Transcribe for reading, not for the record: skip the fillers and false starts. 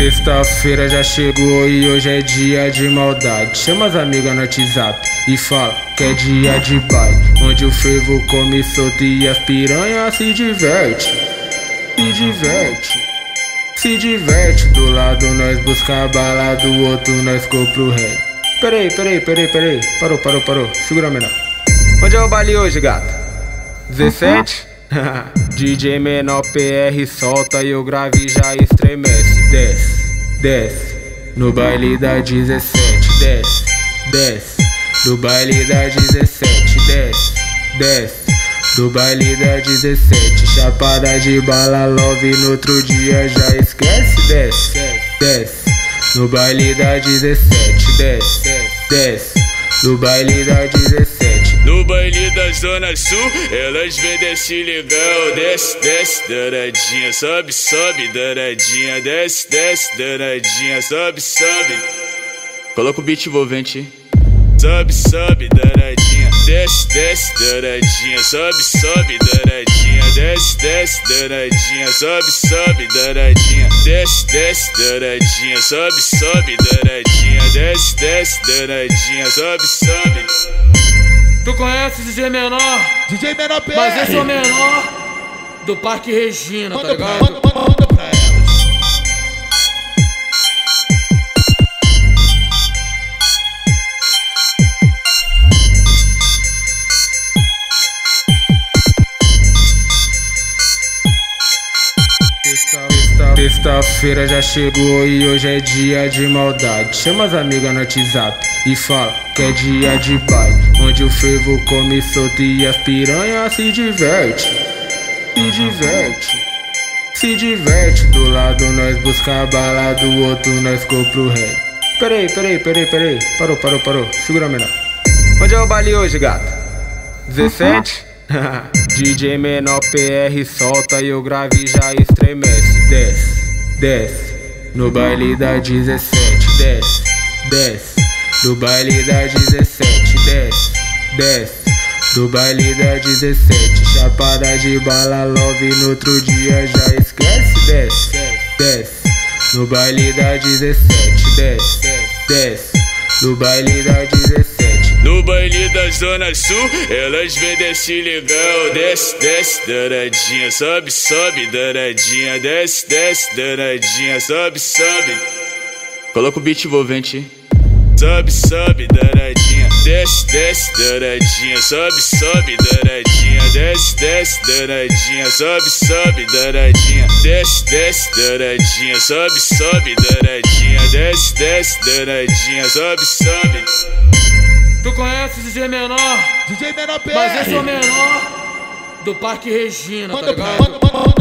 Sexta-feira já chegou e hoje é dia de maldade. Chama as amigas no WhatsApp e fala que é dia de baile, onde o fervo come solto e as piranhas se diverte. Se diverte, se diverte. Do lado nós busca a bala, do outro nós compra o rei. Peraí. Parou. Segura menor. Onde é o baile hoje, gato? 17? DJ menor PR solta e o grave já estremece. Desce, no baile da 17. Desce, do baile da 17. Desce, do baile da 17. Chapada de bala, love, no outro dia já esquece. Desce, no baile da 17. Desce, no baile da 17. No baile da Zona Sul, elas vêm desse legal. Desce, danadinha, sobe, danadinha. Desce, danadinha, sobe. Coloca o beat envolvente. Sobe, danadinha. Desce, danadinha, sobe, danadinha. Desce, danadinha, sobe, danadinha. Desce, danadinha, sobe, danadinha. Desce, danadinha, sobe. Tu conhece DJ Menor? DJ Menor PR. Mas eu sou menor do Parque Regina, tá ligado? Manda pra elas. Sexta-feira já chegou e hoje é dia de maldade. Chama as amigas no WhatsApp e fala que é dia de baile, onde o fervo come solto e as piranhas se diverte. Se diverte. Do lado nós busca a bala, do outro nós compra o rei. Peraí. Parou. Segura menor. Onde é o baile hoje, gato? 17? DJ menor PR solta e o grave já estremece. Desce, no baile da 17. Desce, do baile da 17. Desce, do baile da 17. Chapada de bala, love, no outro dia já esquece. Desce, no baile da 17. Desce, do baile da 17. No baile da Zona Sul, elas vêm desse legal. Desce, danadinha, sobe, danadinha. Desce, danadinha, sobe. Coloca o beat envolvente. Sobe, danadinha. Desce, danadinha, sobe, danadinha. Desce, danadinha, sobe, danadinha. Desce, danadinha, sobe, danadinha. Desce, danadinha, sobe. Tu conhece DJ Menor? DJ Menor PR. Mas eu sou menor do Parque Regina, tá ligado? Manda